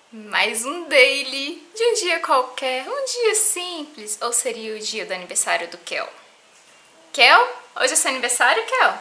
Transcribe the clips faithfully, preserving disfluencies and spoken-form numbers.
Mais um daily de um dia qualquer, um dia simples, ou seria o dia do aniversário do Kel? Kel? Hoje é seu aniversário, Kel?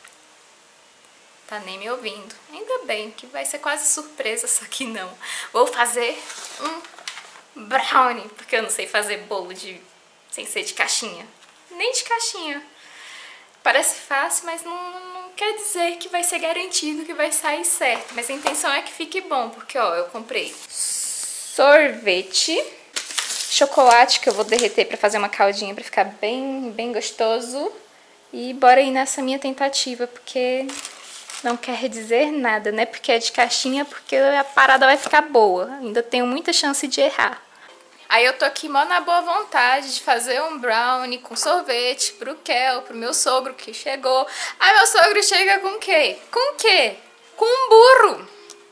Tá nem me ouvindo. Ainda bem que vai ser quase surpresa, só que não. Vou fazer um brownie, porque eu não sei fazer bolo de sem ser de caixinha. Nem de caixinha. Parece fácil, mas não, não quer dizer que vai ser garantido que vai sair certo. Mas a intenção é que fique bom, porque ó, eu comprei sorvete, chocolate que eu vou derreter pra fazer uma caldinha pra ficar bem, bem gostoso. E bora aí nessa minha tentativa, porque não quer dizer nada, né? Porque é de caixinha, porque a parada vai ficar boa. Ainda tenho muita chance de errar. Aí eu tô aqui mó na boa vontade de fazer um brownie com sorvete pro Kel, pro meu sogro que chegou. Aí meu sogro chega com o quê? Com o quê? Com um burro.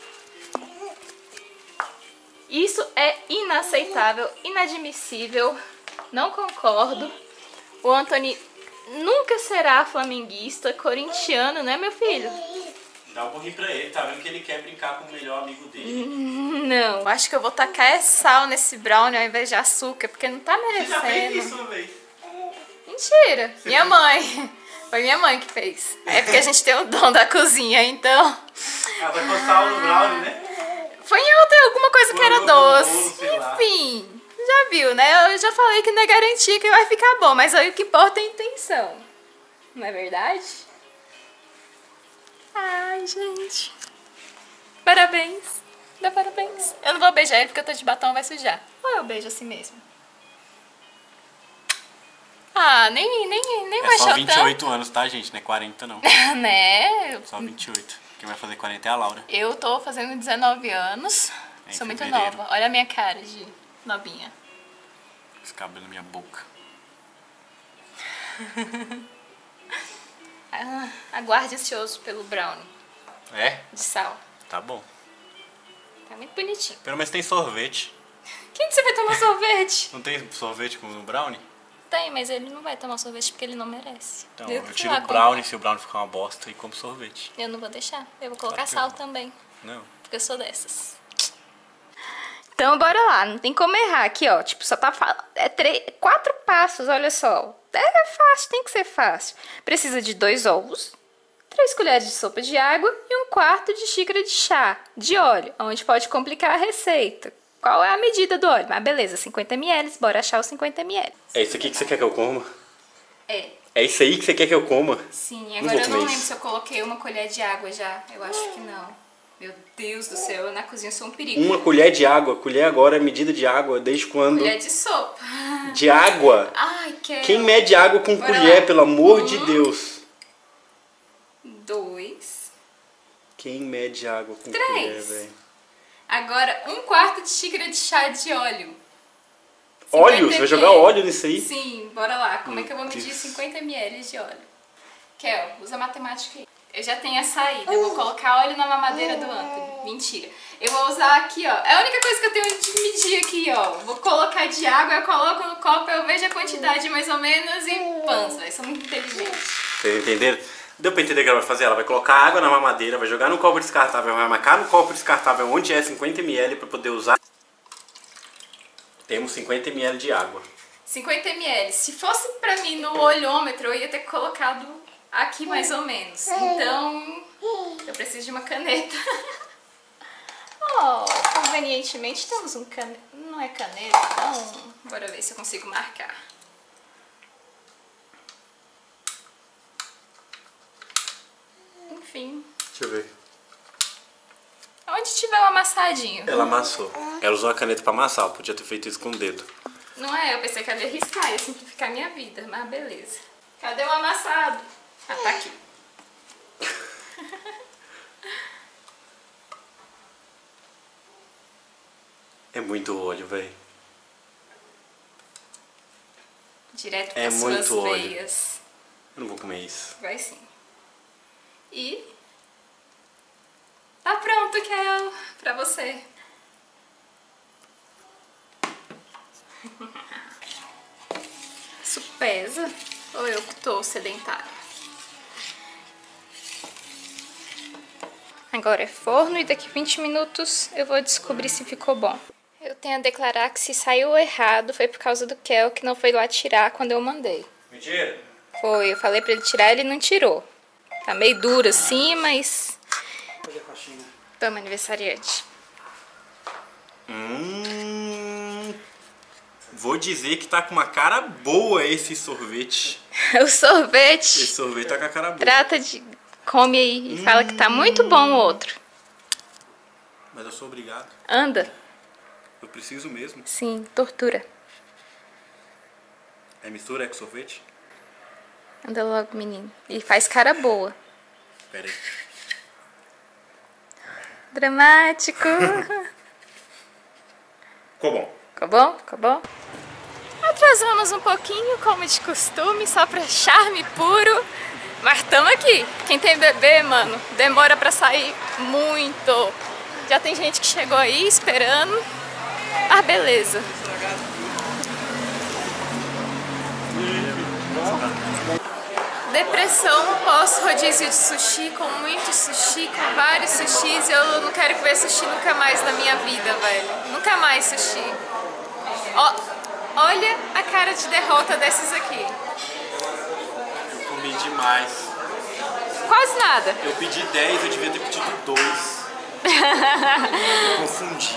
Isso é inaceitável, inadmissível, não concordo. O Anthony nunca será flamenguista, corintiano, né, meu filho? Dá um pouquinho pra ele, tá vendo que ele quer brincar com o melhor amigo dele. Não, acho que eu vou tacar é sal nesse brownie ao invés de açúcar, porque não tá merecendo. Você já fez isso uma vez? Mentira, Você minha fez? mãe. Foi minha mãe que fez. É porque a gente tem o dom da cozinha, então... Ah, vai com sal no brownie, né? Foi em outra, alguma coisa que era doce. Bolo, Enfim, já viu, né? Eu já falei que não é garantia que vai ficar bom, mas aí o que importa é a intenção. Não é verdade? Ai, gente. Parabéns. Dá parabéns. Eu não vou beijar ele porque eu tô de batom, vai sujar. Ou eu beijo assim mesmo? Ah, nem, nem, nem é baixou só vinte e oito tanto. anos, tá, gente? Não é quarenta, não. Né? Só vinte e oito. Quem vai fazer quarenta é a Laura. Eu tô fazendo dezenove anos. É Sou muito fevereiro. nova. Olha a minha cara de novinha. Esse cabelo na minha boca. Ah, aguarde ansioso pelo brownie. É? De sal. Tá bom. Tá muito bonitinho. Pelo menos tem sorvete. Quem que você vai tomar sorvete? Não tem sorvete com o brownie? Tem, mas ele não vai tomar sorvete porque ele não merece. Então, eu eu que tiro lá o brownie comprar. se o brownie ficar uma bosta e como sorvete. Eu não vou deixar. Eu vou colocar Claro que sal eu vou. também. Não. Porque eu sou dessas. Então, bora lá. Não tem como errar aqui, ó. Tipo, só tá... Fa... É três... quatro passos, olha só. É fácil, tem que ser fácil. Precisa de dois ovos, três colheres de sopa de água e um quarto de xícara de chá de óleo, onde pode complicar a receita. Qual é a medida do óleo? Mas beleza, cinquenta mililitros, bora achar os cinquenta mililitros. É isso aqui que você quer que eu coma? É. É isso aí que você quer que eu coma? Sim, Não agora vou eu não comer lembro isso. se eu coloquei uma colher de água já. Eu acho que não. Meu Deus do céu, eu na cozinha sou um perigo. Uma colher de água. Colher agora é medida de água. Desde quando? Colher de sopa. De água? Ai, quero. Quem mede água com Bora colher, lá. pelo amor um, de Deus? Dois. Quem mede água com Três. colher, velho? Agora, um quarto de xícara de chá de óleo. Óleo? Você vai jogar óleo nisso aí? Sim, bora lá. Como Meu é que eu vou medir Deus. cinquenta mililitros de óleo? Kel, usa matemática aí. Eu já tenho a saída. Eu vou colocar óleo na mamadeira do Anthony. Mentira. Eu vou usar aqui, ó. É a única coisa que eu tenho de medir aqui, ó. Vou colocar de água, eu coloco no copo, eu vejo a quantidade mais ou menos e pança. Eu sou muito inteligente. Vocês entenderam? Deu pra entender o que ela vai fazer? Ela vai colocar água na mamadeira, vai jogar no copo descartável, vai marcar no copo descartável onde é cinquenta mililitros pra poder usar. Temos cinquenta mililitros de água. cinquenta mililitros. Se fosse pra mim no olhômetro, eu ia ter colocado aqui mais ou menos. Então, eu preciso de uma caneta. Oh, convenientemente temos um caneta. Não é caneta, então... Bora ver se eu consigo marcar. Enfim. Deixa eu ver. Onde tiver um amassadinho. Ela amassou. Ela usou a caneta pra amassar, ela podia ter feito isso com o dedo. Não é? Eu pensei que ela ia arriscar, ia simplificar a minha vida, mas beleza. Cadê o amassado? Ah, tá aqui. É muito óleo, velho. Direto É para muito suas óleo. veias. Eu não vou comer isso. Vai sim. E... Tá pronto, Kel, pra você. Isso pesa? Ou eu que tô sedentária? Agora é forno e daqui vinte minutos eu vou descobrir se ficou bom. Eu tenho a declarar que se saiu errado foi por causa do Kel, que não foi lá tirar quando eu mandei. Mentira! Foi, eu falei pra ele tirar, ele não tirou. Tá meio duro assim, mas... Toma, aniversariante. Hum... Vou dizer que tá com uma cara boa esse sorvete. O sorvete. Esse sorvete tá com a cara boa. Trata de... Come aí e hum... fala que tá muito bom o outro. Mas eu sou obrigado. Anda. Eu preciso mesmo? Sim, tortura. É mistura, é com sorvete? Anda logo, menino. E faz cara boa. Pera aí. Dramático. Ficou bom. Ficou bom? Ficou bom? Atrasamos um pouquinho, como de costume, só pra charme puro. Mas tamo aqui. Quem tem bebê, mano, demora pra sair muito. Já tem gente que chegou aí esperando. Ah, beleza. Depressão pós-rodízio de sushi, com muito sushi, com vários sushis. Eu não quero comer sushi nunca mais na minha vida, velho. Nunca mais sushi. Ó, olha a cara de derrota desses aqui. Eu comi demais. Quase nada. Eu pedi dez, eu devia ter pedido dois. Eu confundi.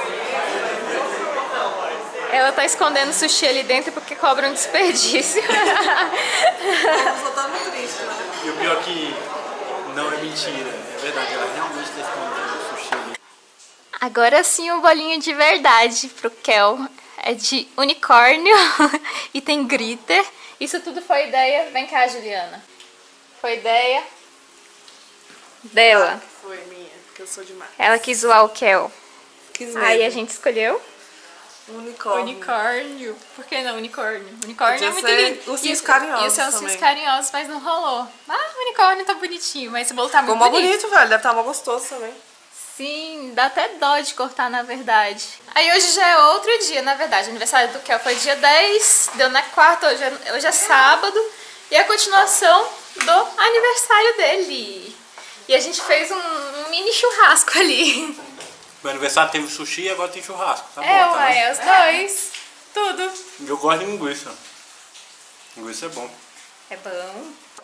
Ela tá escondendo sushi ali dentro porque cobra um desperdício. Eu só tava triste, né? E o pior é que não é mentira. É verdade, ela realmente tá escondendo o sushi ali. Agora sim um bolinho de verdade pro Kel. É de unicórnio e tem glitter. Isso tudo foi ideia... Vem cá, Juliana. Foi ideia dela. Foi minha, porque eu sou demais. Ela quis zoar o Kel. Quis Aí mesmo. a gente escolheu Unicórnio. unicórnio. Por que não unicórnio? Unicórnio Podia é muito ser lindo. ursinhos Ia- carinhosos Ia ser ursinhos também. carinhosos, mas não rolou. Ah, o unicórnio tá bonitinho, mas esse bolo tá Ficou muito mó bonito. bonito, velho. Deve estar mó gostoso também. Sim, dá até dó de cortar, na verdade. Aí hoje já é outro dia, na verdade. O aniversário do Kel foi dia dez, deu na quarta, hoje é, hoje é sábado. E é a continuação do aniversário dele. E a gente fez um, um mini churrasco ali. Meu aniversário teve sushi e agora tem churrasco. Tá É, bom, tá? ué, é os dois. Tudo. Eu gosto de linguiça. Linguiça é bom. É bom.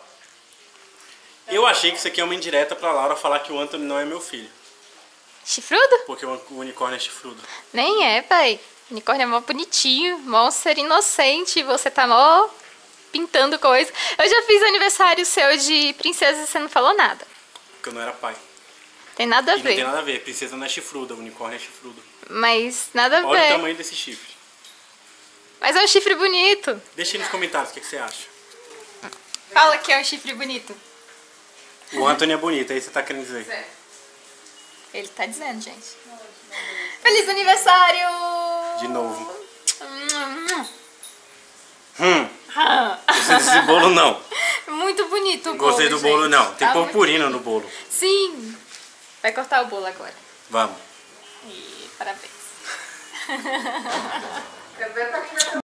Eu achei que isso aqui é uma indireta pra Laura falar que o Anthony não é meu filho. Chifrudo? Porque o unicórnio é chifrudo. Nem é, pai. Unicórnio é mó bonitinho, mó ser inocente. Você tá mó pintando coisa. Eu já fiz aniversário seu de princesa e você não falou nada. Porque eu não era pai. Tem nada a E não tem ver. nada a ver. Princesa não é chifruda, o unicórnio é chifrudo. Mas nada a Olha o ver. tamanho desse chifre. Mas é um chifre bonito. Deixa aí nos comentários o que, que você acha. Fala que é um chifre bonito. O Anthony é bonito, aí você tá querendo dizer. Ele tá dizendo, gente. Feliz aniversário! De novo. Hum. Hum, gostei desse bolo não. Muito bonito o bolo, Gostei do bolo gente. não. Tem Tá muito purpurina no bolo. Sim. Vai cortar o bolo agora. Vamos. E parabéns.